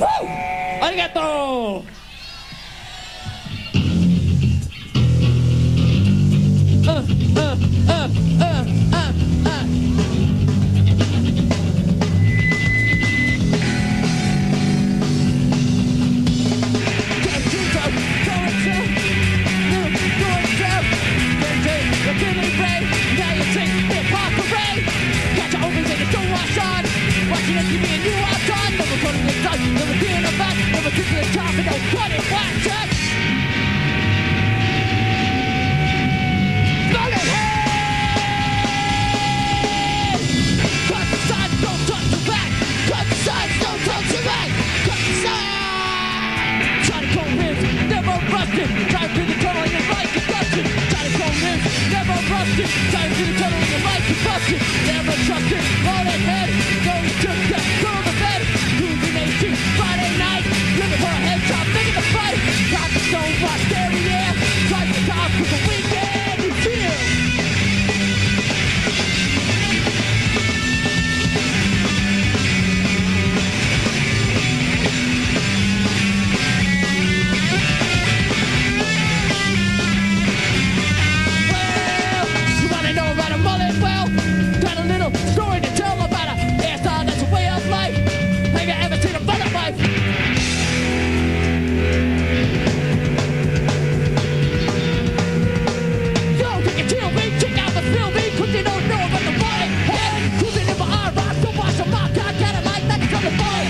Woo! Arigato! Time to the tunnel, you might be busted. Never trusted, all that head. Going to get go to bed. Losing 18, Friday night. Living for a headshot, making the fight. Got the stone watch, there he is. Try to talk with the weekend. He's here. Story to tell about a hairstyle that's a way of life. Have you ever seen a butterfly? Yo, take a chill beat, check out the film beat, cause you don't know about the body. Head, cruising in my eye, rock, don't watch a mock, I got it like that, come to body.